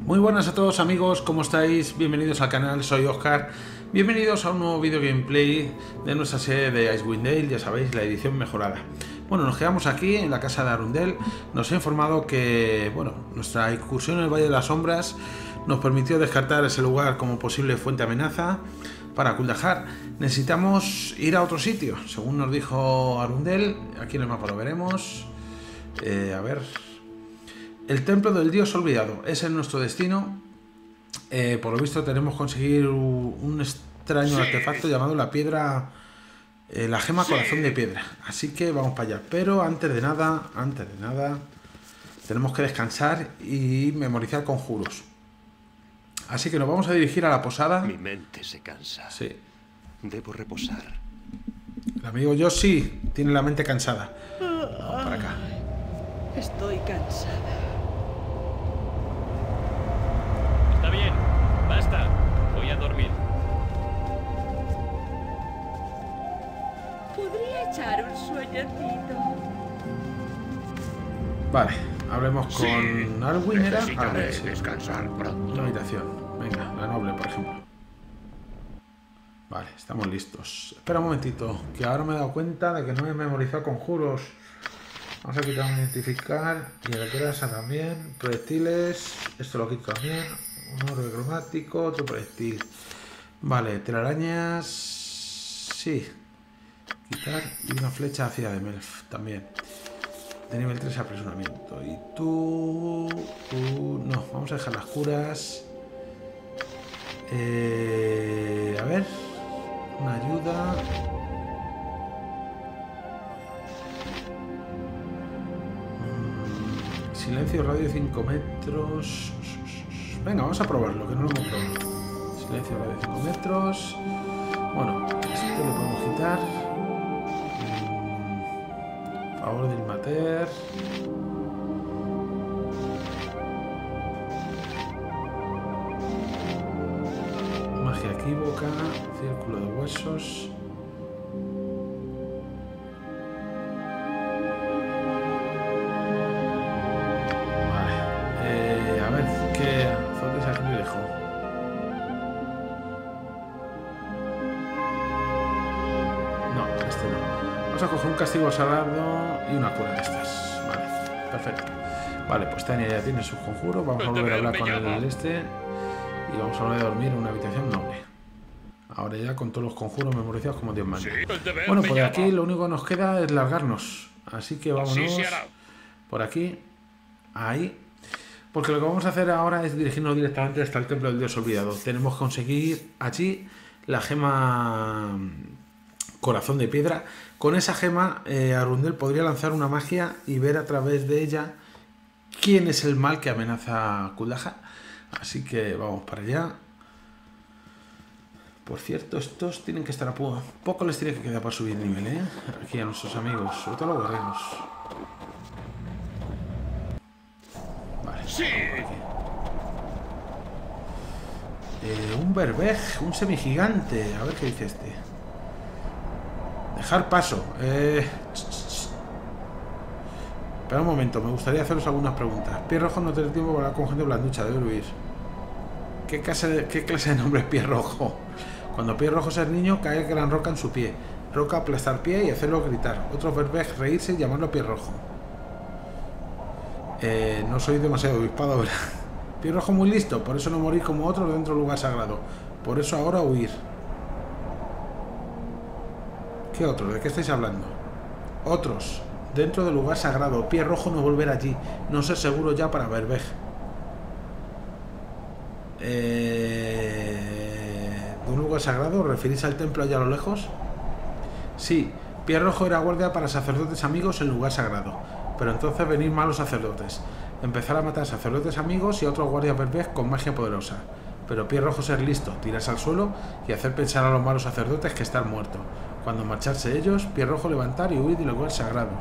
Muy buenas a todos amigos, ¿cómo estáis? Bienvenidos al canal, soy Oscar. Bienvenidos a un nuevo vídeo gameplay de nuestra serie de Icewind Dale, ya sabéis, la edición mejorada. Bueno, nos quedamos aquí en la casa de Arundel. Nos ha informado que, bueno, nuestra incursión en el Valle de las Sombras nos permitió descartar ese lugar como posible fuente de amenaza para Kuldahar. Necesitamos ir a otro sitio, según nos dijo Arundel. Aquí en el mapa lo veremos. A ver... El templo del dios olvidado, ese es nuestro destino. Por lo visto tenemos que conseguir un extraño artefacto llamado la piedra, la gema corazón de piedra. Así que vamos para allá. Pero antes de nada, tenemos que descansar y memorizar conjuros. Así que nos vamos a dirigir a la posada. Mi mente se cansa. Sí. Debo reposar. El amigo Yoshi tiene la mente cansada. Vamos para acá. Estoy cansada. Está bien, basta. Voy a dormir. ¿Podría echar un sueñecito? Vale, hablemos con Alwyn. ¿Era? Necesitaré Sí. descansar pronto. Una habitación. Venga, la noble, por ejemplo. Vale, estamos listos. Espera un momentito, que ahora me he dado cuenta de que no he memorizado conjuros. Vamos a quitar identificar y la grasa también. Proyectiles, esto lo quito también. Un oro cromático, otro proyectil. Vale, telarañas. Sí. Quitar y una flecha hacia de Melf también. De nivel 3 apresuramiento. Y tú no, vamos a dejar las curas. A ver. Una ayuda. Silencio radio 5 metros. Venga, vamos a probarlo, que no lo hemos probado. Silencio radio 5 metros. Bueno, esto lo podemos quitar. Favor del mater. Magia equívoca. Círculo de huesos. Vamos a coger un castigo sagrado y una cura de estas. Vale, perfecto. Vale, pues Tania ya tiene sus conjuros. Vamos a volver a hablar con el este. Y vamos a volver a dormir en una habitación noble. Ahora ya con todos los conjuros memorizados como Dios manda. Bueno, pues aquí lo único que nos queda es largarnos. Así que vámonos por aquí. Ahí. Porque lo que vamos a hacer ahora es dirigirnos directamente hasta el templo del dios olvidado. Tenemos que conseguir allí la gema corazón de piedra. Con esa gema Arundel podría lanzar una magia y ver a través de ella quién es el mal que amenaza a Kuldahar. Así que vamos para allá. Por cierto, estos tienen que estar a poco. Poco les tiene que quedar para subir nivel, ¿eh? Aquí a nuestros amigos, sobre todo a los guerreros. Vale. Sí. Un berbej, un semigigante. A ver qué dice este. Dejar paso. Espera un momento, me gustaría haceros algunas preguntas. Pie rojo no tiene tiempo para hablar con gente blanducha, debe huir. ¿Qué clase de nombre es pie rojo? Cuando pie rojo es niño, cae gran roca en su pie. Roca aplastar pie y hacerlo gritar. Otro berbej reírse y llamarlo pie rojo. No soy demasiado obispado ahora. Pie rojo muy listo, por eso no morir como otros dentro del lugar sagrado. Por eso ahora huir. ¿Qué otro? ¿De qué estáis hablando? Otros. Dentro del lugar sagrado. Pie rojo no volver allí. No ser seguro ya para berbej. ¿De un lugar sagrado? ¿Referís al templo allá a lo lejos? Sí. Pie rojo era guardia para sacerdotes amigos en lugar sagrado. Pero entonces venir malos sacerdotes. Empezar a matar sacerdotes amigos y a otros guardias berbej con magia poderosa. Pero pie rojo ser listo, tirarse al suelo y hacer pensar a los malos sacerdotes que están muertos. Cuando marcharse ellos, pie rojo levantar y huir del lugar sagrado.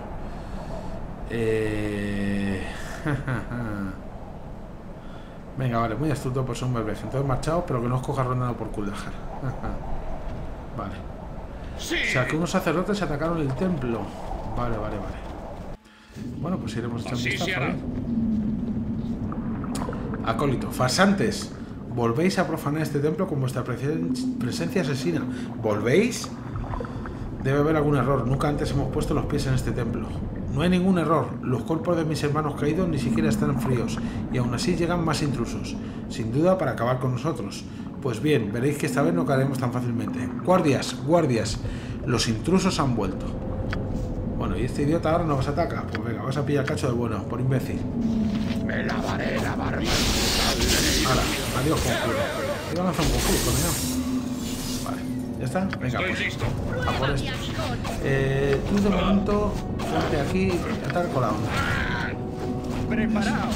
Venga, vale, muy astuto por ser un berbej. Entonces marchaos, pero que no os coja rondando por Kuldahar. Vale. O sea, que unos sacerdotes atacaron el templo. Vale. Bueno, pues iremos echando un vistazo. Acólito. Farsantes. Volvéis a profanar este templo con vuestra presencia asesina. ¿Volvéis? Debe haber algún error. Nunca antes hemos puesto los pies en este templo. No hay ningún error. Los cuerpos de mis hermanos caídos ni siquiera están fríos. Y aún así llegan más intrusos. Sin duda para acabar con nosotros. Pues bien, veréis que esta vez no caeremos tan fácilmente. Guardias, guardias. Los intrusos han vuelto. Bueno, ¿y este idiota ahora nos ataca? Pues venga, vas a pillar cacho de bueno, por imbécil. Me lavaré la barba. Ahora, adiós conjuro. Iba a lanzar un conjuro, coño. Vale, ¿ya está? Venga, pues. listo. A por esto. Tú de momento, ponte aquí y ataca con la onda. Preparaos.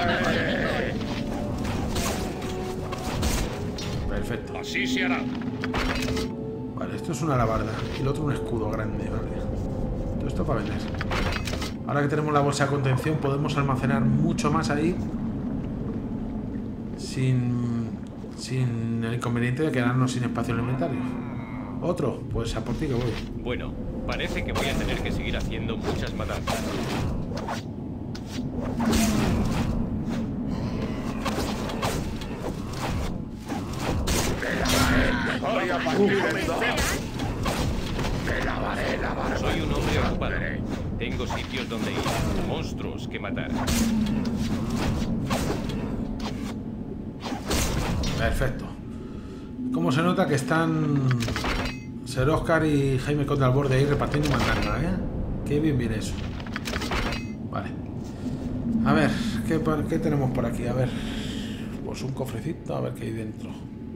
Perfecto. Así se hará. Vale, esto es una alabarda y el otro un escudo grande, vale. Todo esto para vender. Ahora que tenemos la bolsa de contención podemos almacenar mucho más ahí sin el inconveniente de quedarnos sin espacio en el inventario. Otro, pues a por ti que voy. Bueno, parece que voy a tener que seguir haciendo muchas matanzas. Soy un hombre ocupado. Tengo sitios donde ir, monstruos que matar. Perfecto. ¿Cómo se nota que están Ser Oscar y Jaime Conde al borde ahí repartiendo mandanga, ¿eh? Qué bien viene eso. Vale. A ver, ¿qué tenemos por aquí? A ver. Pues un cofrecito, a ver qué hay dentro.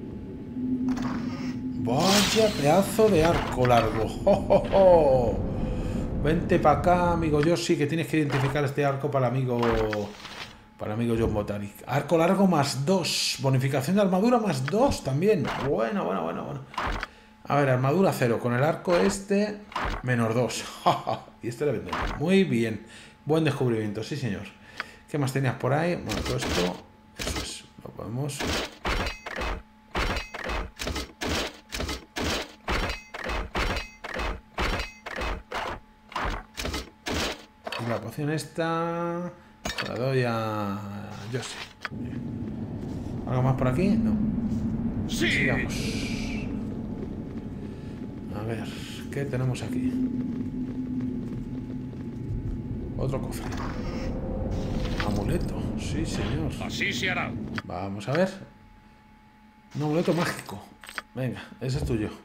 Vaya pedazo de arco largo. ¡Oh, oh, oh! Vente para acá, amigo Yoshi, que tienes que identificar este arco para el amigo John Botanic. Arco largo más 2. Bonificación de armadura más 2 también. Bueno. A ver, armadura 0. Con el arco este, menos 2. Y este le vendemos. Muy bien. Buen descubrimiento, sí señor. ¿Qué más tenías por ahí? Bueno, todo esto. Eso es. Lo podemos. Y la poción esta. La doy a Yoshi. ¿Algo más por aquí? No. Sí. Sigamos. A ver, ¿qué tenemos aquí? Otro cofre. Amuleto, sí señor. Así se hará. Vamos a ver. Un amuleto mágico. Venga, ese es tuyo.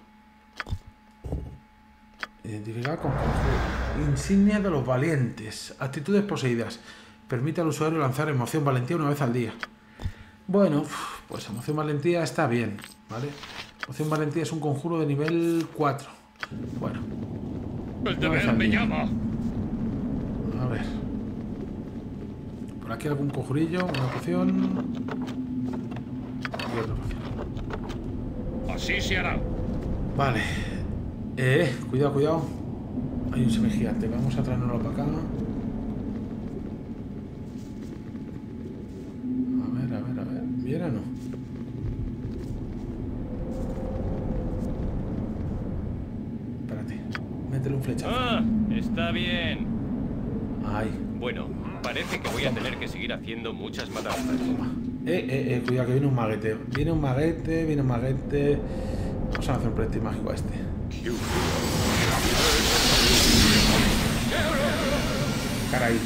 Identificar con conjuro. Insignia de los valientes. Actitudes poseídas. Permite al usuario lanzar emoción valentía una vez al día. Bueno, pues emoción valentía está bien, ¿vale? Emoción valentía es un conjuro de nivel 4. Bueno. El deber me llama. A ver. Por aquí algún conjurillo, una poción. Y otra poción. Así se hará. Vale. Cuidado. Hay un semigigante. Vamos a traernoslo para acá. A ver. ¿Viene o no? Espérate. Métele un flechazo. ¡Ah! Está bien. Ahí. Bueno, parece que voy a tener que seguir haciendo muchas matanzas. Cuidado que viene un maguete. Viene un maguete. Vamos a hacer un proyectil mágico a este. Caray.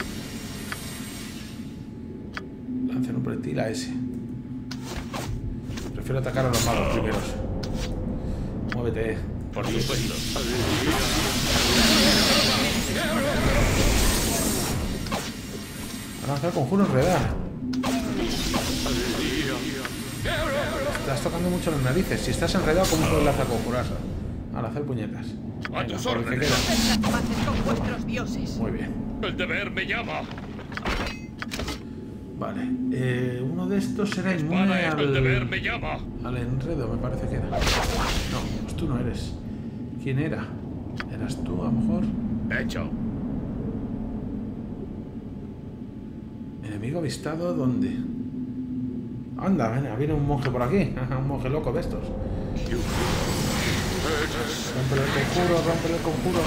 Lancen un proyectil a ese. Prefiero atacar a los magos primeros. Muévete. Por supuesto. Van a lanzar conjuro enredar. Estás tocando mucho las narices. Si estás enredado, ¿cómo puedes lanzar conjurar? Al hacer puñetas. A tus por el que órdenes. queda. Haced las paces con vuestros dioses. Muy bien. El deber me llama. Vale. Uno de estos será inmune Espada, el deber me llama. al enredo, me parece que era. No, pues tú no eres. ¿Quién era? ¿Eras tú, a lo mejor? Hecho. ¿Enemigo avistado dónde? Anda, ven, viene un monje por aquí. Un monje loco de estos. Rómpele el conjuro.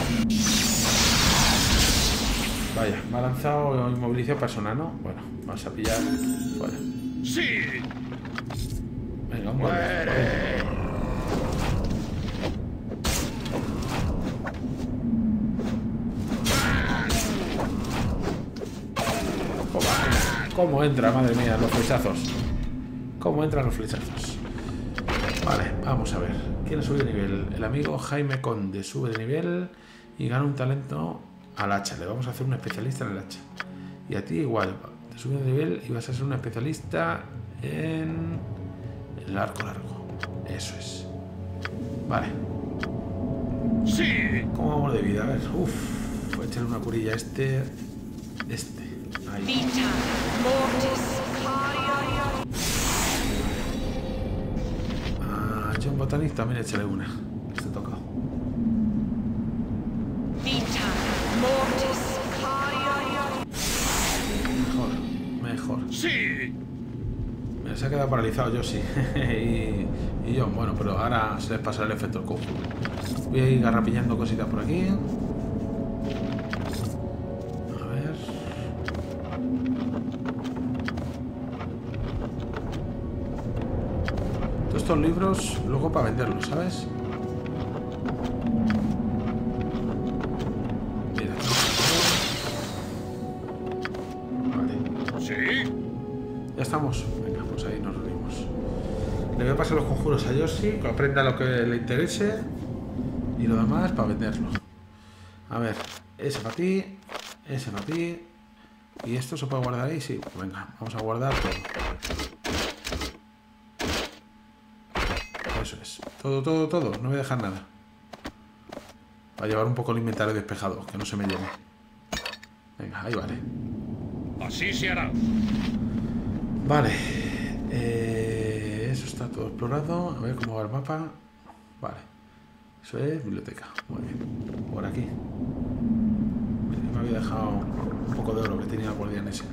Vaya, me ha lanzado inmovilización personal, ¿no? Bueno, vas a pillar. Fuera. Sí. Venga, un golpe. ¿Cómo entra, madre mía, los flechazos? ¿Cómo entran los flechazos? Vale, vamos a ver. ¿Quién sube de nivel? El amigo Jaime Conde sube de nivel y gana un talento al hacha. Le vamos a hacer un especialista en el hacha. Y a ti igual. Te sube de nivel y vas a ser un especialista en el arco largo. Eso es. Vale. Sí. ¿Cómo vamos de vida? A ver. Uff. Voy a echarle una curilla a este. Ahí. Vita mortis A John Botanic también échale una. Este toca. Vita mortis Mejor. Sí. Mira, se ha quedado paralizado yo sí. y yo, bueno, pero ahora se les pasará el efecto del conjuro. Voy a ir garrapillando cositas por aquí. A ver. Todos estos libros luego para venderlos, ¿sabes? Mira. Vale. Sí. Ya estamos. Venga, pues ahí nos reunimos. Le voy a pasar los conjuros a Yoshi, que aprenda lo que le interese. Y lo demás para venderlo. A ver, ese para ti. Ese para ti. ¿Y esto se puede guardar ahí? Sí. Venga, vamos a guardar todo. Eso es. Todo. No voy a dejar nada. Para llevar un poco el inventario despejado, que no se me llene. Venga, ahí vale. Así se hará. Vale. Eso está todo explorado. A ver cómo va el mapa. Vale. Eso es biblioteca. Muy bien. Por aquí. Me había dejado un poco de oro que tenía el guardián ese.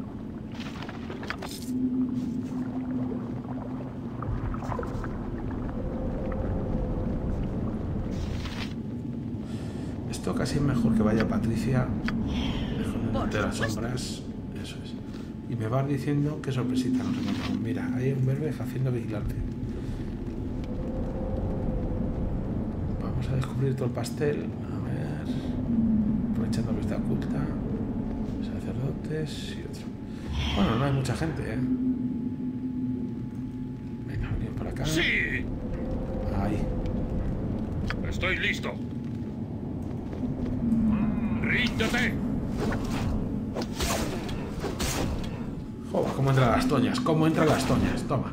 Esto casi es mejor que vaya Patricia de las sombras. Eso es. Y me vas diciendo qué sorpresita nos encontramos. Mira, hay un verde haciendo vigilante. Vamos a descubrir todo el pastel. A ver. Aprovechando que está oculta. Sacerdotes y otro. Bueno, no hay mucha gente, ¿eh? Venga, venid por acá. Sí. Ahí. Estoy listo. Ríndete. Joder, cómo entran las toñas. Cómo entran las toñas. Toma.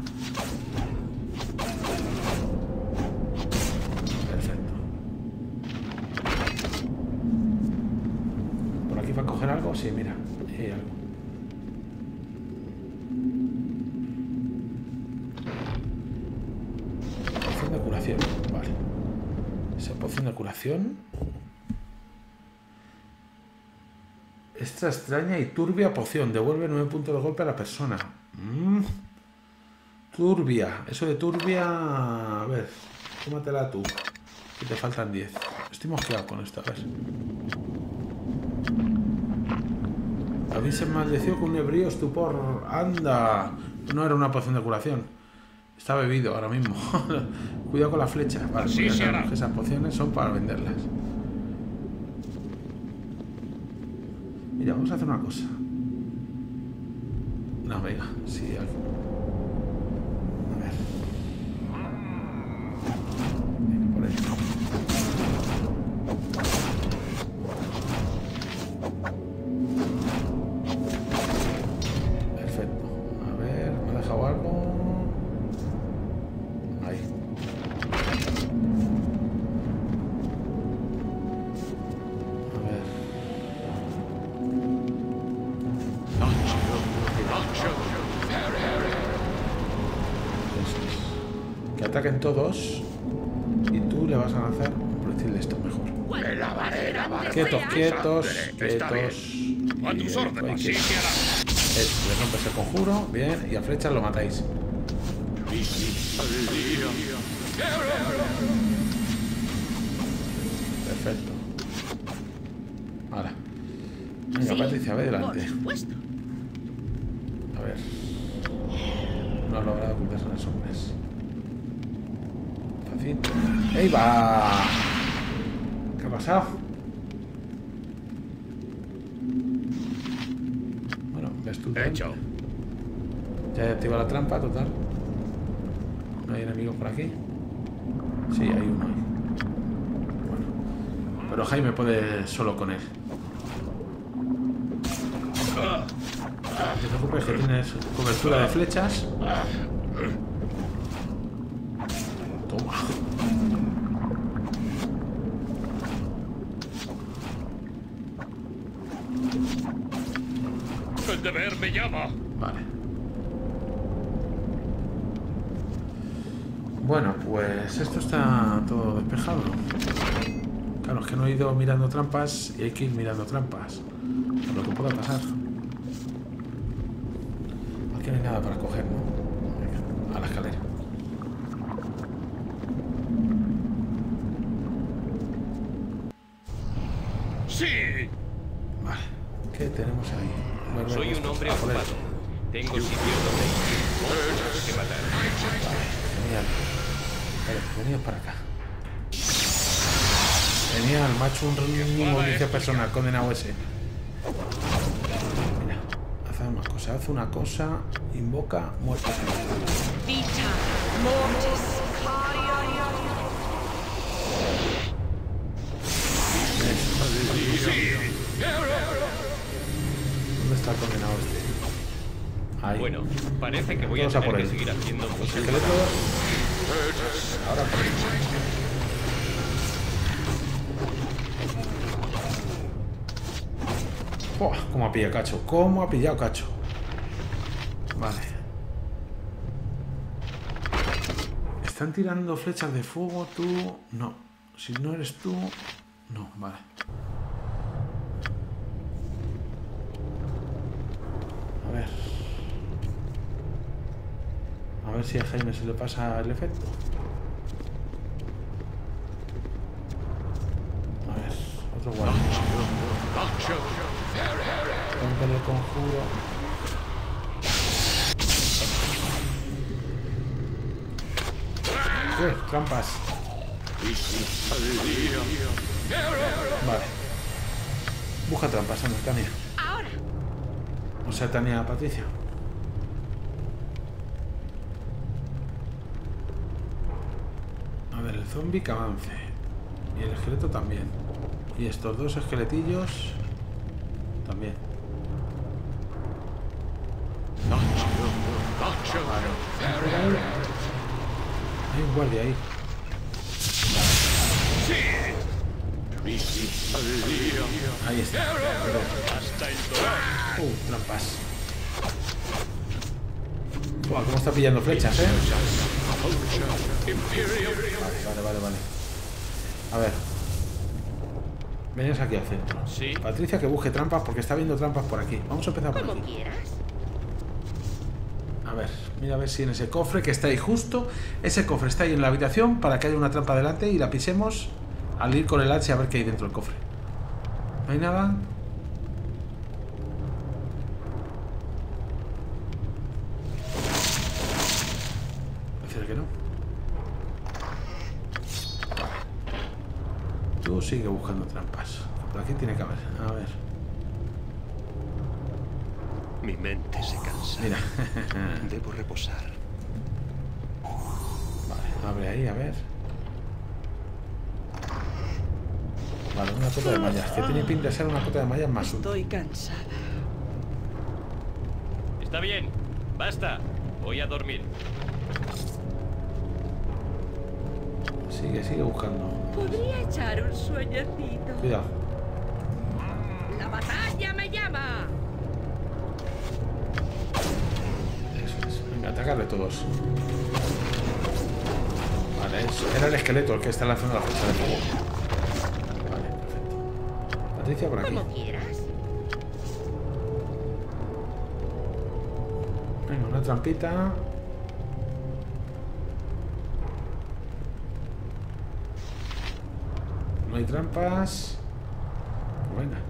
Perfecto. ¿Por aquí va a coger algo? Sí, mira. Hay algo. Poción de curación. Vale. Esa poción de curación. Esta extraña y turbia poción. Devuelve 9 puntos de golpe a la persona. Turbia. Eso de turbia... A ver. Tómatela tú. Que te faltan 10. Estoy mosqueado con esto. A ver. A mí se me maldeció con un ebrio estupor. ¡Anda! No era una poción de curación. Está bebido ahora mismo. Cuidado con la flecha. Vale, Sí, pues ya será. sabemos que esas pociones son para venderlas. Mira, vamos a hacer una cosa. No, venga, sí, algo. A ver. Venga, por ahí. Perfecto. A ver, ¿me ha dejado algo? Ahí. A ver. Eso es. Que ataquen todos y tú le vas a lanzar un proyectil de esto mejor. Quietos, quietos, Está quietos. A Y tus ahí, órdenes. ahí, Así se hará. eso, le rompes el conjuro, bien, y a flechas lo matáis. Perfecto. Ahora. Venga, Patricia, ve Por delante. supuesto. A ver. No logra ocultarse las sombras. Fácil. ¡Ahí va! ¿Qué ha pasado? Bueno, ves tú. Hecho. Ya he activado la trampa, total. ¿No hay enemigos por aquí? Sí, hay uno ahí. Bueno. Pero Jaime puede solo con él. No te preocupes que tienes cobertura de flechas. Toma. El deber me llama. Vale. Bueno, pues esto está todo despejado. Claro, es que no he ido mirando trampas y hay que ir mirando trampas. Lo que pueda pasar. Aquí no hay nada para coger, ¿no? Venga, a la escalera. ¡Sí! Vale. ¿Qué tenemos ahí? Bueno, Soy un hombre ocupado. Tengo sitios donde ir. Monstruos que matar. Genial. Vale, venid para acá. Genial, macho, un movimiento personal, condenado ese. Mira, haz una cosa, invoca muerte. Vita, mortis, ¿Dónde está el condenado este? Ahí. Bueno, parece que voy a Vamos a por tener que él. seguir haciendo Los cosas. esqueletos. Ahora por ahí. ¡Buah! ¿Cómo ha pillado cacho? ¿Cómo ha pillado cacho? Vale. Están tirando flechas de fuego, tú... No. Si no eres tú... No, vale. A ver si a Jaime se le pasa el efecto. A ver, otro guardia. Romper el conjuro. Trampas. Vale. Busca trampas, anda, Tania. ahora. O sea, Tania, Patricia. A ver, el zombie que avance. Y el esqueleto también. Y estos dos esqueletillos también. Hay un guardia ahí. Ahí está. Trampas. Buah, cómo está pillando flechas, ¿eh? Vale. A ver. Venís aquí al centro. Sí. Patricia, que busque trampas porque está viendo trampas por aquí. Vamos a empezar por Como aquí. quieras. A ver, mira a ver si en ese cofre que está ahí justo. Ese cofre está ahí en la habitación para que haya una trampa delante y la pisemos al ir con el hacha a ver qué hay dentro del cofre. ¿No hay nada? Parece que no. Tú sigue buscando trampas. Por aquí tiene que haber. A ver. Mi mente se cansa. Mira. Debo reposar. Vale, abre ahí, a ver. Vale, una cota de mallas. Que tiene pinta de ser una cota de mallas más útil. Estoy cansada. Está bien. Basta. Voy a dormir. Sigue buscando. Podría echar un sueñecito. Cuidado. La batalla me llama. Eso es. Venga, atacarle todos. Vale, era el esqueleto el que está lanzando la flecha de fuego. Vale, perfecto. Patricia por aquí. Como quieras. Venga, una trampita. No hay trampas. Pues venga.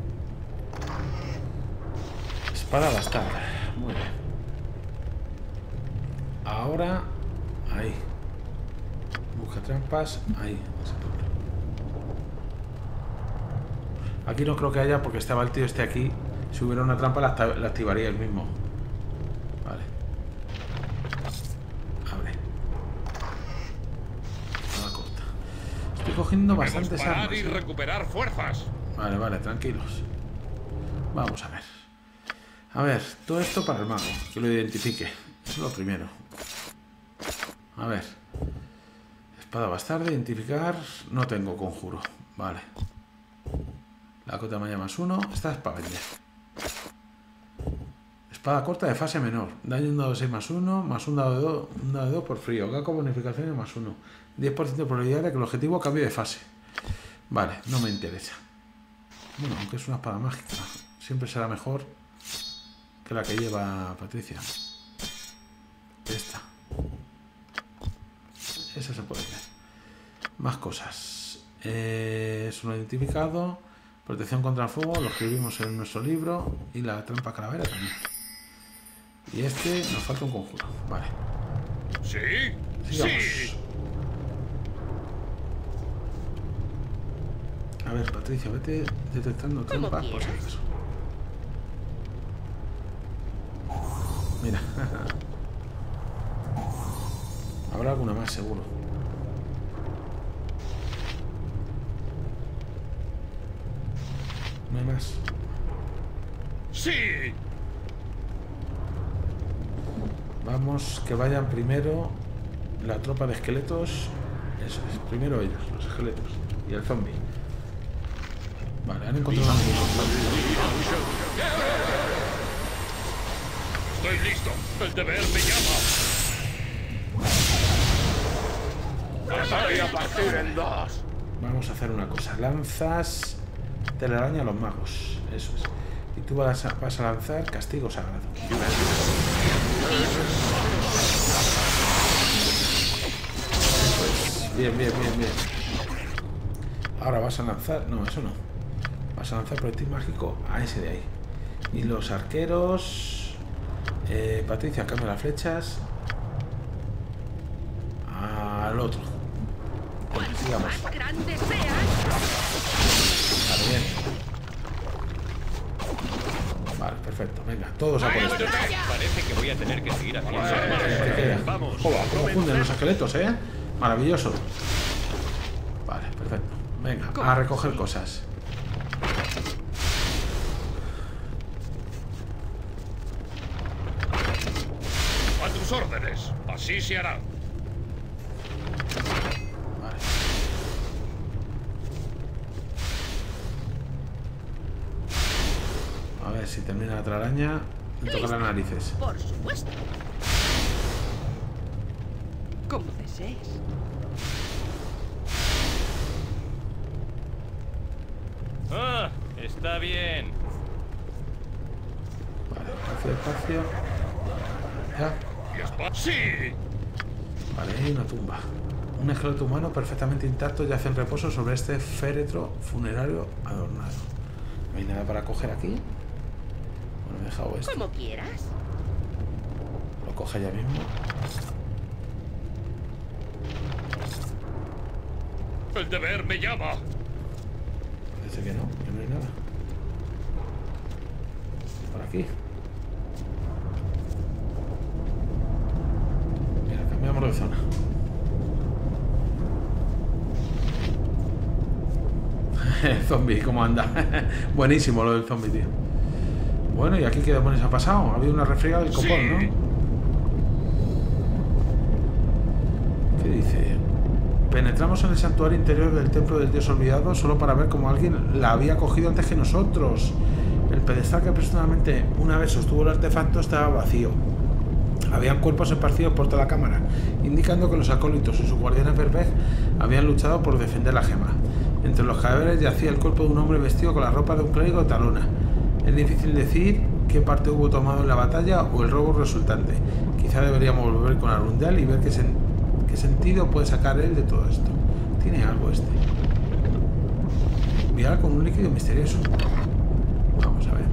Espada bastarda. Muy bien. ahora. Ahí. Busca trampas. Ahí. Aquí no creo que haya porque estaba el tío este aquí. Si hubiera una trampa la activaría él mismo. Vale. Abre. Nada corta. Estoy cogiendo bastantes parar armas. y recuperar fuerzas. Vale, vale, tranquilos. Vamos a ver. A ver, todo esto para el mago, que lo identifique. Eso es lo primero. A ver. Espada bastarda, identificar. No tengo conjuro. Vale. La cota malla +1. Esta es para vender. Espada corta de fase menor. Daño un dado de 6 +1, más un dado de 2 por frío. Gaco bonificaciones +1. 10% de probabilidad de que el objetivo cambie de fase. Vale, no me interesa. Bueno, aunque es una espada mágica, siempre será mejor que la que lleva Patricia. Esta. Esa se puede ver. Más cosas. Es un identificado. Protección contra el fuego, lo escribimos en nuestro libro. Y la trampa calavera también. Y este nos falta un conjuro. Vale. ¿Sí? Sigamos. Sí. A ver, Patricia, vete detectando trampas por si acaso. Mira. Habrá alguna más, seguro. No hay más. Sí. Vamos, que vayan primero la tropa de esqueletos. Eso es, primero ellos, los esqueletos. Y el zombie. Vale, han encontrado un amigo. Estoy listo. El deber me llama. Voy a partir en dos. Vamos a hacer una cosa. Lanzas telaraña a los magos. Eso es. Y tú vas a lanzar castigo sagrado. Bien, bien, bien, bien. Ahora vas a lanzar... No, eso no. Vas a lanzar proyectil mágico a ese de ahí. Y los arqueros... Patricia, cambia las flechas. Al otro. Bueno, sigamos. Más grande seas. Vale, bien. Vale, perfecto. Venga, todos a por esto. Parece que voy a tener que seguir haciendo. ¿Qué queda? Vamos. Joder, cómo funden los esqueletos, ¿eh? Maravilloso. Vale, perfecto. Venga, a recoger cosas. A tus órdenes. Así se hará. Vale. A ver si termina la telaraña. Me toca las narices. Por supuesto. Como desees. Ah, está bien. Vale, espacio, espacio. Ya. ¡Sí! Vale, hay una tumba. Un esqueleto humano perfectamente intacto yace en reposo sobre este féretro funerario adornado. ¿No hay nada para coger aquí? Bueno, he dejado esto. Como quieras. Lo coge ya mismo. El deber me llama. Parece que no hay nada. Por aquí. Mira, cambiamos de zona. Zombie, ¿cómo anda? Buenísimo lo del zombie, tío. Bueno, ¿y aquí qué demonios ha pasado? Ha habido una refriega del copón, ¿no? ¿Qué dice? Penetramos en el santuario interior del templo del dios olvidado solo para ver cómo alguien la había cogido antes que nosotros. El pedestal que aproximadamente una vez sostuvo el artefacto estaba vacío. Habían cuerpos esparcidos por toda la cámara, indicando que los acólitos y sus guardianes Verbeck habían luchado por defender la gema. Entre los cadáveres yacía el cuerpo de un hombre vestido con la ropa de un clérigo de Talona. Es difícil decir qué parte hubo tomado en la batalla o el robo resultante. Quizá deberíamos volver con Arundel y ver qué sentido puede sacar él de todo esto. Tiene algo este. Vial con un líquido misterioso. Vamos a ver.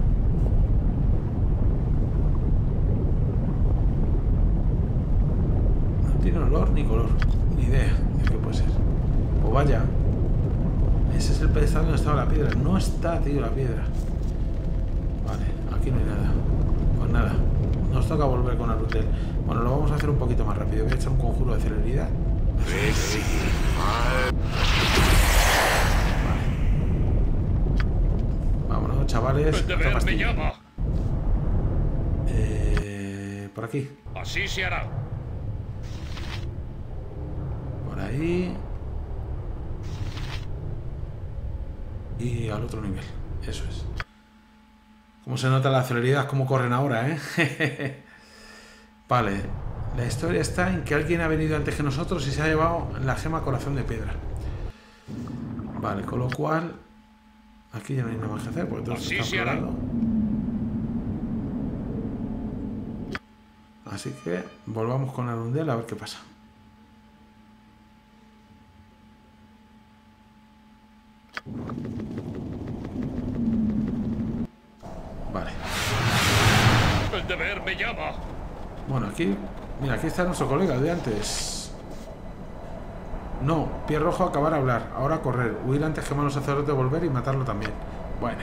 olor ni color. Ni idea de qué puede ser. Pues vaya. Ese es el pedestal donde estaba la piedra. No está, tío, la piedra. Vale, aquí no hay nada. Pues nada. Nos toca volver con Arundel. Bueno, lo vamos a hacer un poquito más rápido. Voy a echar un conjuro de celeridad. Vale. Vámonos, chavales. El deber me llama. Por aquí. Así se hará. Por ahí. Y al otro nivel. Eso es. Cómo se nota la celeridad, cómo corren ahora, ¿eh? Vale. La historia está en que alguien ha venido antes que nosotros y se ha llevado la gema corazón de piedra. Vale, con lo cual... Aquí ya no hay nada más que hacer porque todo esto está explorado. Así que volvamos con Arundel a ver qué pasa. Vale. El deber me llama. Bueno, aquí... Mira, aquí está nuestro colega de antes. No, pie rojo, acabar a hablar. Ahora correr. Huir antes que malos sacerdotes, volver y matarlo también. Bueno.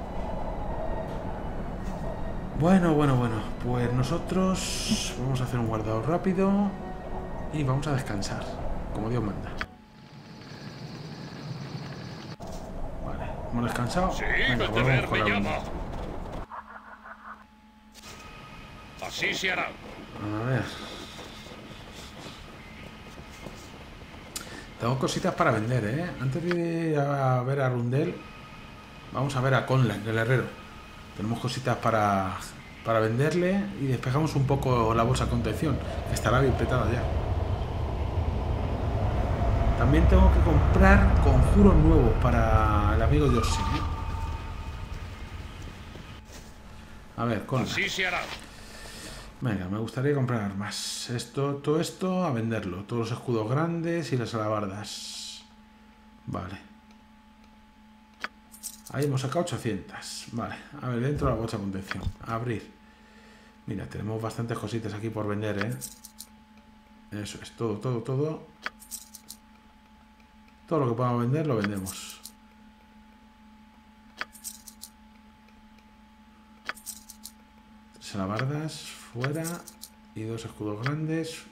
Bueno. Pues nosotros vamos a hacer un guardado rápido. Y vamos a descansar. Como Dios manda. Vale, hemos descansado. Sí, Venga, el volvemos deber con me la llama. luna. Así se hará. A ver. Tengo cositas para vender, ¿eh? Antes de ir a ver a Arundel, vamos a ver a Conlan, el herrero. Tenemos cositas para venderle y despejamos un poco la bolsa de contención, que estará bien petada ya. También tengo que comprar conjuros nuevos para el amigo Yoshi, ¿eh? A ver, Conlan. Así se hará. Venga, me gustaría comprar armas. Todo esto a venderlo. Todos los escudos grandes y las alabardas. Vale. Ahí hemos sacado 800. Vale, a ver, dentro de la bolsa de contención. Abrir. Mira, tenemos bastantes cositas aquí por vender, ¿eh? Eso es, todo. Todo lo que podamos vender lo vendemos. Tres alabardas. Fuera. Y 2 escudos grandes.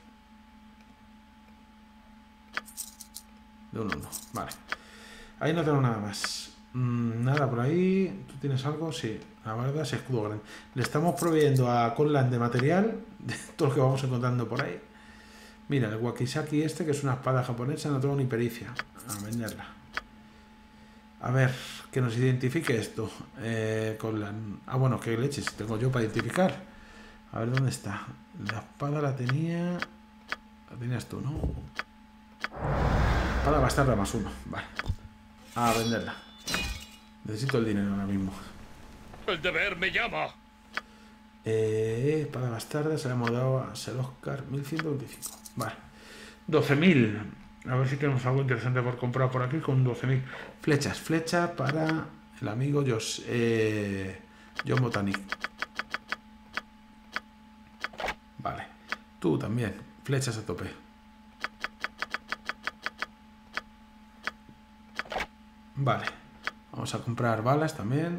De 1 en 1. Vale. Ahí no tengo nada más. Nada por ahí. ¿Tú tienes algo? Sí. La verdad es escudo grande. Le estamos proveyendo a Conlan de material. De todo lo que vamos encontrando por ahí. Mira, el wakisaki este, que es una espada japonesa, no tengo ni pericia. A venderla. A ver, que nos identifique esto. Conlan. Ah, bueno, qué leches tengo yo para identificar. A ver, ¿dónde está? La espada la tenía... La tenías tú, ¿no? Espada bastarda más 1. Vale. A venderla. Necesito el dinero ahora mismo. El deber me llama. Espada bastarda, se le hemos dado a Ser Oscar 1125. Vale. 12.000. A ver si tenemos algo interesante por comprar por aquí con 12.000. Flechas. Flecha para el amigo John Botanic. Vale. Tú también. Flechas a tope. Vale. Vamos a comprar balas también.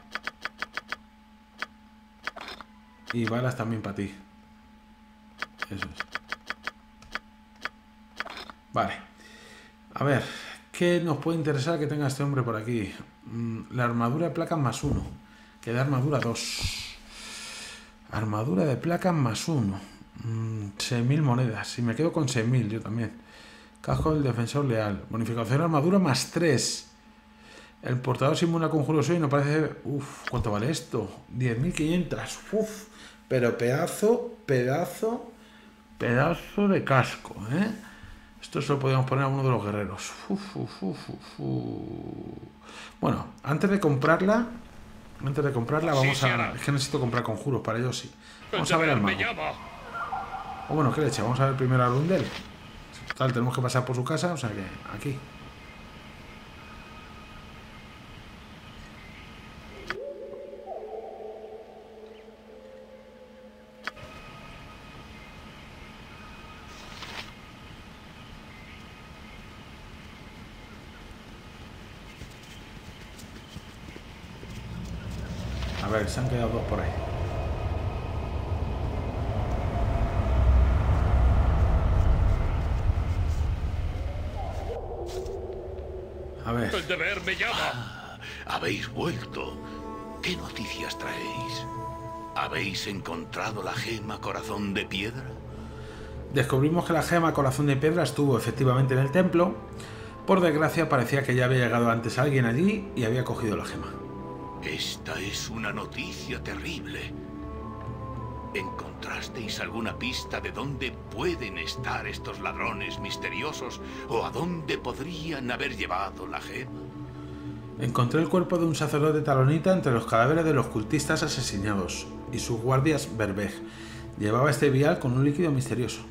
Y balas también para ti. Eso es. Vale. A ver. ¿Qué nos puede interesar que tenga este hombre por aquí? La armadura de placas más 1. Que da armadura 2. Armadura de placas más 1. 6.000 monedas. Y me quedo con 6.000 yo también. Casco del defensor leal. Bonificación de armadura más 3. El portador sin una conjuro suyo no parece... Uf, ¿cuánto vale esto? 10.500. Uf, pero pedazo de casco, ¿eh? Esto se lo podríamos poner a uno de los guerreros. Bueno, antes de comprarla vamos a... Es que necesito comprar conjuros para ellos, sí. Vamos a ver al mago. O bueno, ¿qué leche? Vamos a ver primero a Arundel. Total, tenemos que pasar por su casa, o sea que aquí. A ver, se han quedado dos por ahí. A ver. El deber me llama. Habéis vuelto. ¿Qué noticias traéis? ¿Habéis encontrado la gema corazón de piedra? Descubrimos que la gema corazón de piedra estuvo efectivamente en el templo. Por desgracia parecía que ya había llegado antes alguien allí y había cogido la gema. Esta es una noticia terrible. ¿Encontrasteis alguna pista de dónde pueden estar estos ladrones misteriosos o a dónde podrían haber llevado la gema? Encontré el cuerpo de un sacerdote talonita entre los cadáveres de los cultistas asesinados y sus guardias Berbeg. Llevaba este vial con un líquido misterioso.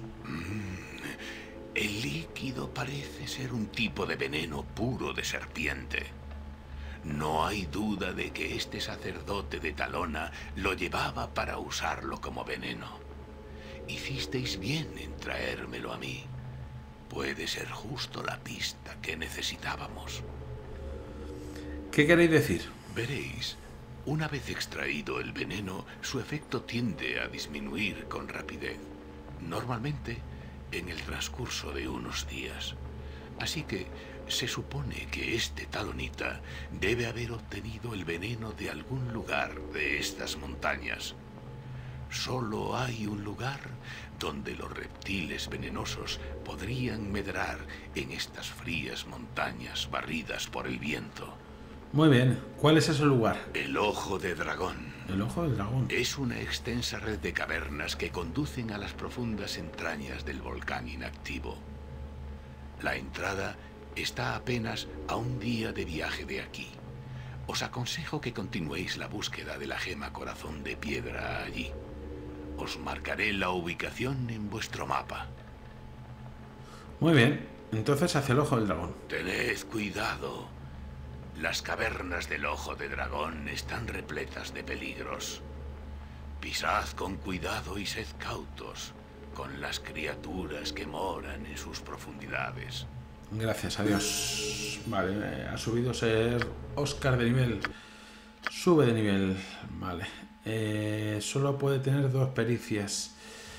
El líquido parece ser un tipo de veneno puro de serpiente. No hay duda de que este sacerdote de Talona lo llevaba para usarlo como veneno. Hicisteis bien en traérmelo a mí. Puede ser justo la pista que necesitábamos. ¿Qué queréis decir? Veréis, una vez extraído el veneno, su efecto tiende a disminuir con rapidez. Normalmente, en el transcurso de unos días. Así que se supone que este talonita debe haber obtenido el veneno de algún lugar de estas montañas. Solo hay un lugar donde los reptiles venenosos podrían medrar en estas frías montañas barridas por el viento. Muy bien. ¿Cuál es ese lugar? El Ojo de Dragón. El Ojo del Dragón. Es una extensa red de cavernas que conducen a las profundas entrañas del volcán inactivo. La entrada está apenas a un día de viaje de aquí. Os aconsejo que continuéis la búsqueda de la gema corazón de piedra allí. Os marcaré la ubicación en vuestro mapa. Muy bien. Entonces hacia el Ojo del Dragón. Tened cuidado. Las cavernas del Ojo de Dragón están repletas de peligros. Pisad con cuidado y sed cautos con las criaturas que moran en sus profundidades. Gracias a Dios. Vale, ha subido ser Oscar de nivel. Sube de nivel. Vale. Solo puede tener 2 pericias.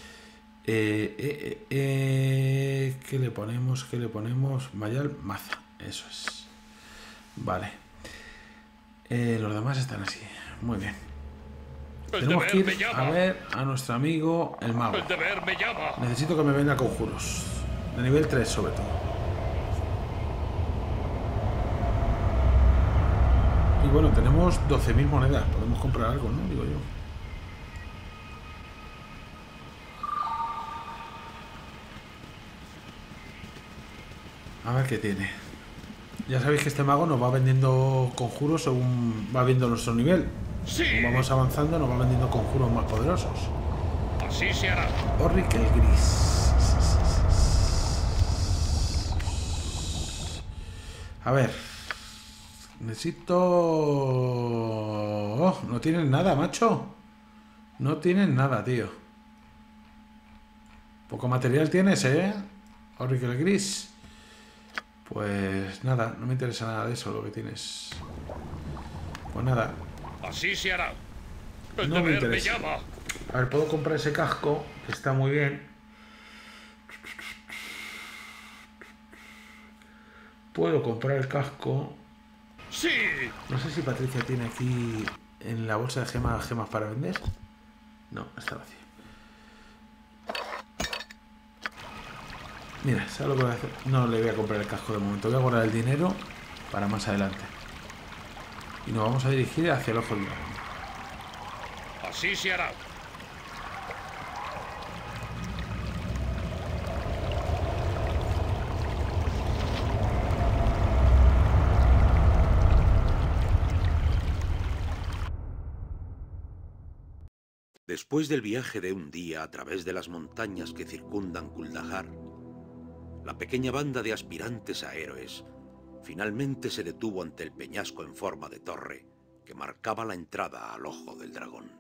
¿Qué le ponemos? ¿Qué le ponemos? Mayal Maza. Eso es. Vale. Los demás están así. Muy bien. Tenemos que ir a ver a nuestro amigo el mago. El deber me llama. Necesito que me venda conjuros. De nivel 3 sobre todo. Y bueno, tenemos 12.000 monedas. Podemos comprar algo, ¿no? Digo yo. A ver qué tiene. Ya sabéis que este mago nos va vendiendo conjuros según va viendo nuestro nivel. Sí. Como vamos avanzando, nos va vendiendo conjuros más poderosos. Así se hará. Orric el Gris. A ver. Necesito... Oh, no tienen nada, macho. No tienen nada, tío. Poco material tienes, ¿eh? Orric el Gris. Pues nada, no me interesa nada de eso lo que tienes. Pues nada. Así se hará. El No me deber me interesa. llama. A ver, puedo comprar ese casco, que está muy bien. Puedo comprar el casco. Sí. No sé si Patricia tiene aquí en la bolsa de gemas para vender. No, está vacía. Mira, ¿sabes lo que voy a hacer? No le voy a comprar el casco de momento. Voy a guardar el dinero para más adelante. Y nos vamos a dirigir hacia el Ojo del Dragón. Así se hará. Después del viaje de un día a través de las montañas que circundan Kuldahar, la pequeña banda de aspirantes a héroes finalmente se detuvo ante el peñasco en forma de torre que marcaba la entrada al Ojo del Dragón.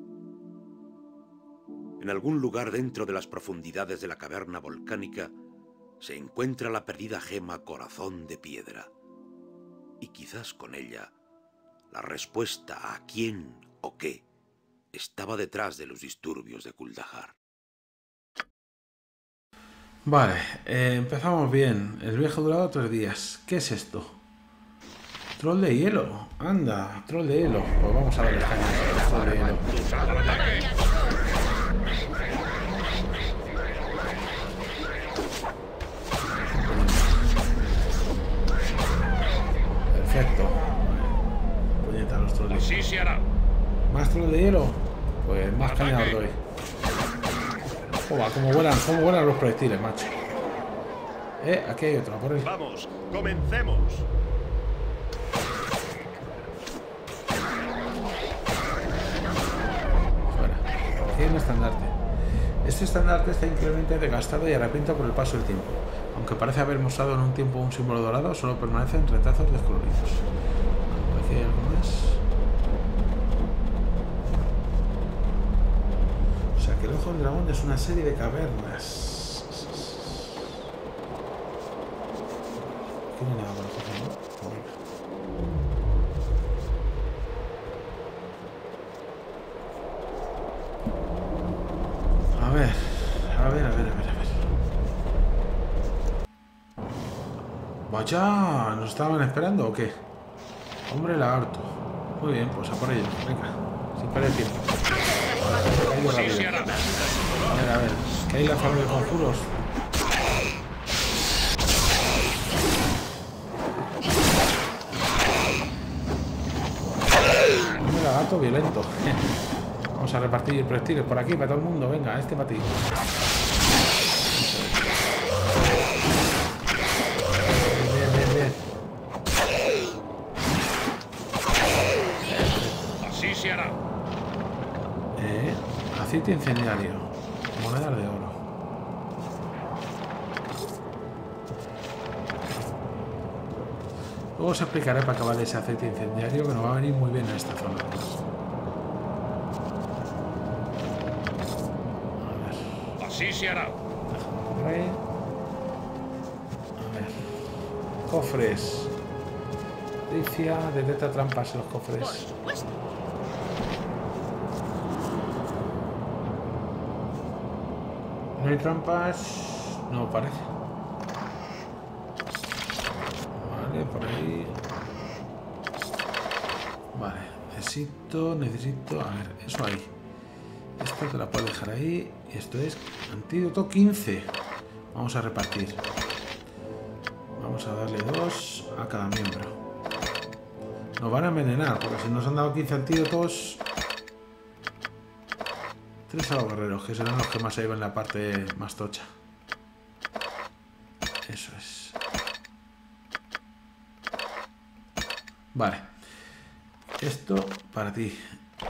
En algún lugar dentro de las profundidades de la caverna volcánica se encuentra la perdida gema corazón de piedra, y quizás con ella la respuesta a quién o qué estaba detrás de los disturbios de Kuldahar. Vale, empezamos bien. El viaje ha durado 3 días. ¿Qué es esto? Troll de hielo. Anda, troll de hielo. Pues vamos a ver el troll de hielo. ¡Al ataque! Perfecto. Puñeta, los trolls de hielo. Así se hará. ¿Más troll de hielo? Pues más caña os doy. Joder, cómo vuelan los proyectiles, macho. Aquí hay otro, por ahí. Vamos, comencemos. Fuera. Aquí hay un estandarte. Este estandarte está increíblemente desgastado y arrepiento por el paso del tiempo. Aunque parece haber mostrado en un tiempo un símbolo dorado, solo permanecen retazos descoloridos. Aquí hay algo más. O sea que el ojo del dragón es una serie de cavernas. Aquí no hay nada para coger, ¿no? Pues venga. A ver. Vaya, ¿nos estaban esperando o qué? Hombre lagarto. Muy bien, pues a por ello. Venga, sin perder tiempo. Caigo Así rápido. se hará. A ver, que hay la fábrica de conjuros. Hombre lagarto violento. Vamos a repartir proyectiles por aquí para todo el mundo. Venga, este para ti. Bien. Así se hará. Aceite incendiario. Monedas de oro. Luego os explicaré para acabar ese aceite incendiario que nos va a venir muy bien en esta zona. Así se hará. Por ahí. A ver. Cofres. Tricia, detecta trampas en los cofres. No hay trampas. No parece. Vale, por ahí. Vale. Necesito. A ver, eso ahí. Esto te la puedo dejar ahí. Y esto es antídoto 15. Vamos a repartir. Vamos a darle 2 a cada miembro. Nos van a envenenar, porque si nos han dado 15 antídotos... 3 a los guerreros, que serán los que más se llevan la parte más tocha. Eso es. Vale. Esto para ti.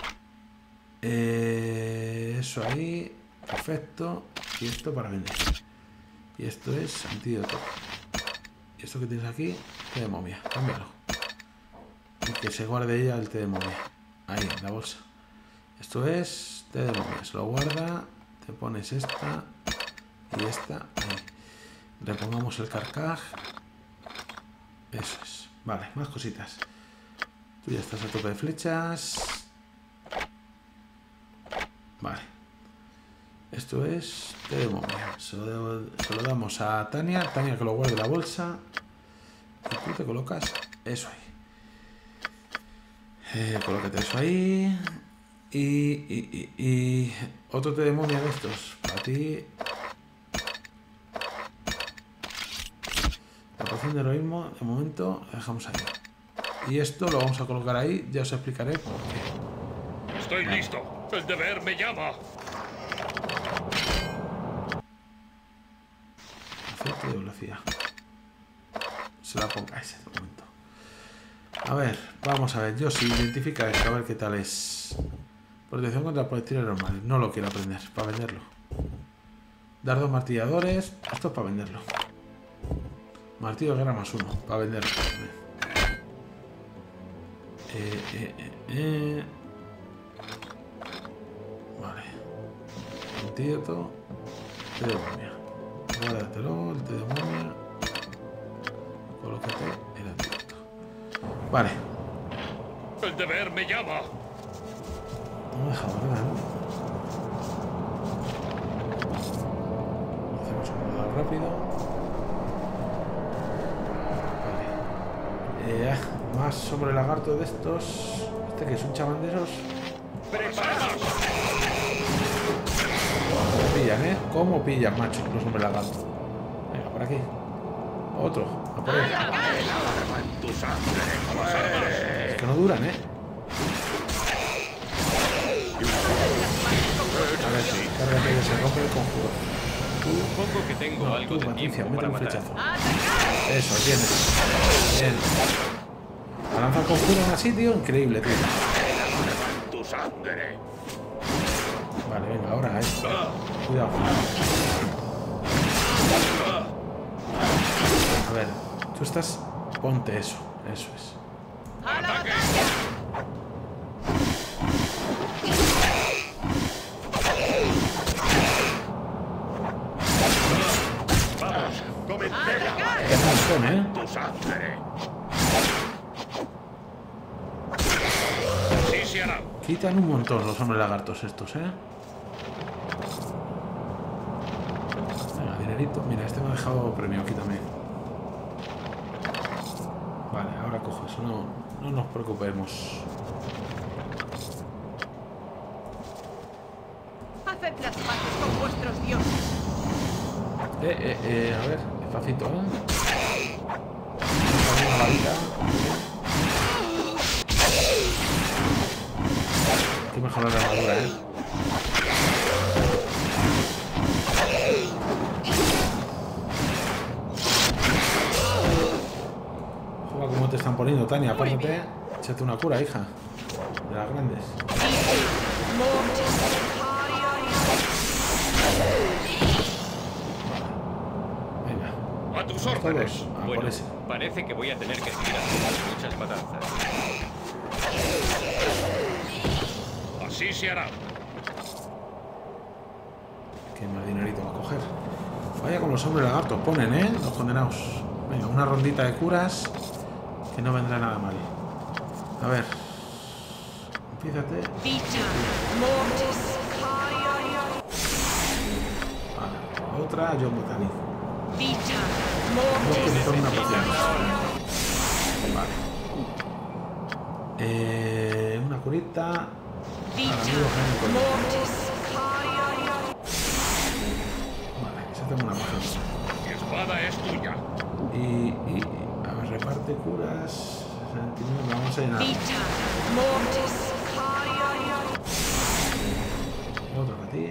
Eso ahí. Perfecto. Y esto para vender. Y esto es antídoto. Y esto que tienes aquí, té de momia. Cámbialo. Y que se guarde ella el té de momia. Ahí, en la bolsa. Esto es té de momia. Se lo guarda. Te pones esta. Y esta. Ahí. Repongamos el carcaj. Eso es. Vale, más cositas. Tú ya estás a tope de flechas. Vale. Esto es té de momia. Se lo damos a Tania. Tania que lo guarde en la bolsa. Y tú te colocas eso ahí. Colócate eso ahí. Y otro té de momia de estos. Para ti. La poción de heroísmo, de momento, la dejamos ahí. Y esto lo vamos a colocar ahí. Ya os explicaré por qué. Estoy listo. El deber me llama. Aceite de velocidad. Se la pongáis en este momento. A ver, vamos a ver. Yo sí, identifica esto, a ver qué tal es. Protección contra proyectiles normales. No lo quiero aprender, para venderlo. Dardos martilladores. Esto es para venderlo. Martillo de guerra +1, para venderlo. Vale. Antídoto. Té de momia. Guárdatelo, el té de momia. Colócate el antídoto. Vale. El deber me llama. No me deja nada, ¿no? Hacemos un modo rápido. Vale. Más sobre lagarto de estos. Este que es un chamán de esos. ¡Preparados! ¿Cómo pillan, ¿Cómo pillan, macho, los hombres lagarto? Venga, por aquí. Otro. A por él. Tu sangre. A las armas. Es que no duran, A ver, cárgate que se rompe el conjuro. Supongo que tengo No, algo tú, de Patricia, tiempo mete para un matar. flechazo. Eso, tienes. Bien. Ha lanzado el conjuro en así, tío. Increíble, tío. Tu sangre. Vale, venga, ahora, Cuidado. A ver, tú estás... Ponte eso. Eso es. ¡Ataque! Vamos, comencemos. Qué montón, Tu sangre. Así se hará. Quitan un montón los hombres lagartos estos, Venga, dinerito. Mira, este me ha dejado premio, quítame. Vale, ahora cojo eso, no nos preocupemos. Haced las paces con vuestros dioses. A ver, despacito, Una varita. Hay que mejorar la armadura, Juega como te están poniendo, Tania, apártate. Échate una cura, hija. De las grandes. Venga, A tus órdenes. todos. A Bueno, por ese. parece que voy a tener que seguir haciendo muchas matanzas. Así se hará. Qué más dinerito va a coger. Vaya con los hombres lagartos ponen, los condenados. Venga, una rondita de curas que no vendrá nada mal. A ver. Empiézate. Vale, otra, yo Botani. No, que me tome una poción. Vale. Una curita. Amigo Genco. Vale, esa tengo una poción. Mi espada es tuya. Y a ver, reparte curas. 69, vamos a llenar. Otro para ti.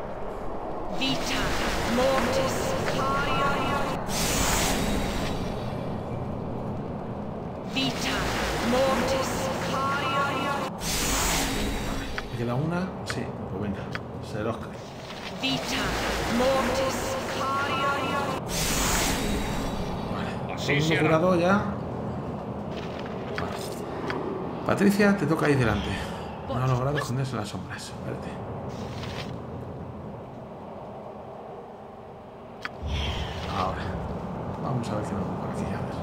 ¿Me queda una? Sí, pues venga. Ser Oscar. Vale. Así Todo el se mundo hará. curado ya. Vale. Patricia, te toca ahí delante. No ha logrado esconderse en las sombras. Espérate. Ahora. Vamos a ver qué nos vamos por aquí. A ver.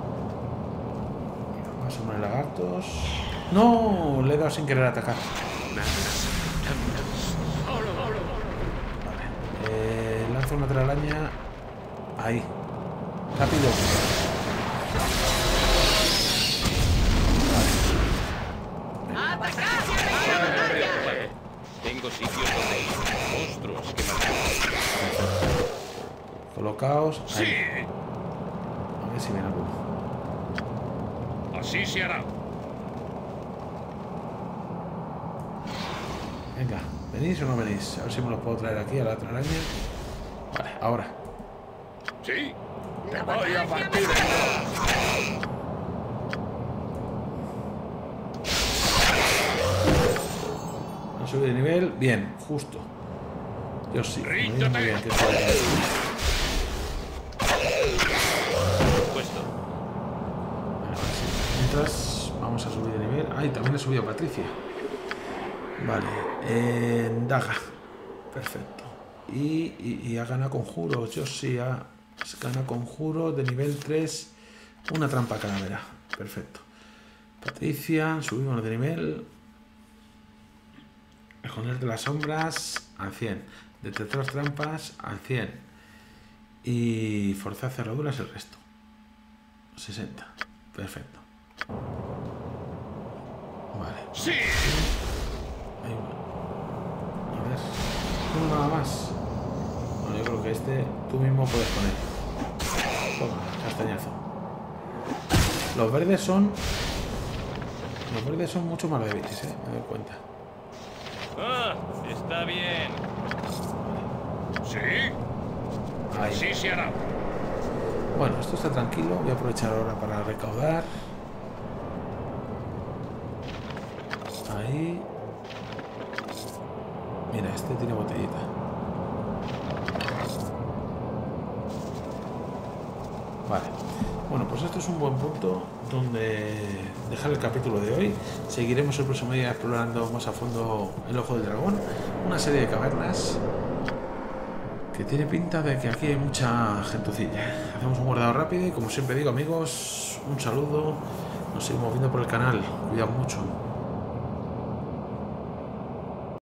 Más hombres lagartos. ¡No! Le he dado sin querer atacar. Vale. Lanzo una telaraña. Ahí. Rápido. Vale. Tengo sitios donde ir. Monstruos que matar. Colocaos. Sí. Ahí. A ver si viene alguno. Así se hará. Venga, ¿venís o no venís? A ver si me los puedo traer aquí a la telaraña. Vale, ahora. Sí. Te voy a partir. ¿Han subido de nivel? Bien, justo. Yo sí. Me viene muy bien que sea. Por supuesto. Mientras vamos a subir de nivel. Ay, también he subido a Patricia. Vale. Daga. Perfecto. Y ha ganado conjuros. Yo sí ha ganado conjuro de nivel 3. Una trampa calavera. Perfecto. Patricia, subimos de nivel. Esconder de las sombras al 100. Detectar trampas al 100. Y forzar cerraduras el resto. 60. Perfecto. Vale. ¡Sí! Ahí va. A ver. ¿Uno nada más? Bueno, yo creo que este tú mismo puedes poner. Toma, castañazo. Los verdes son mucho más débiles, me doy cuenta. Ah, está bien. ¿Sí? Ahí. Así se hará. Bueno, esto está tranquilo. Voy a aprovechar ahora para recaudar. Ahí. Mira, este tiene botellita. Vale. Bueno, pues esto es un buen punto donde dejar el capítulo de hoy. Seguiremos el próximo día explorando más a fondo el Ojo del Dragón. Una serie de cavernas que tiene pinta de que aquí hay mucha gentucilla. Hacemos un guardado rápido y como siempre digo, amigos, un saludo. Nos seguimos viendo por el canal. Cuidado mucho.